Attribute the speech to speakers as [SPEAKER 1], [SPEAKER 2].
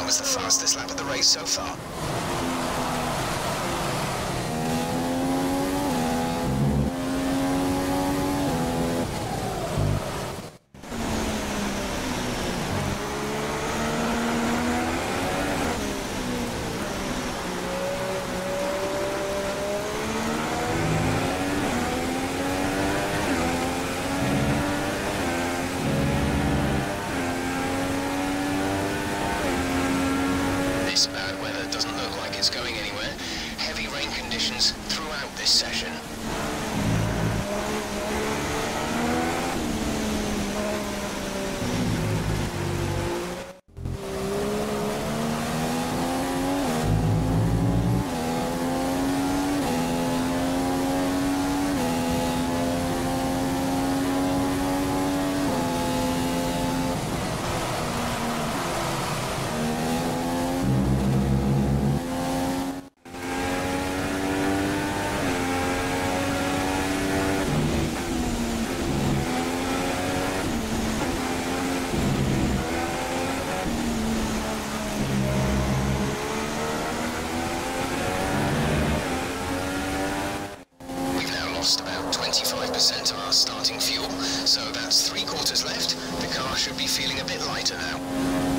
[SPEAKER 1] was the fastest lap of the race so far. This bad weather doesn't look like it's going anywhere. Heavy rain conditions throughout this session. About 25% of our starting fuel, so that's 3/4 left. The car should be feeling a bit lighter now.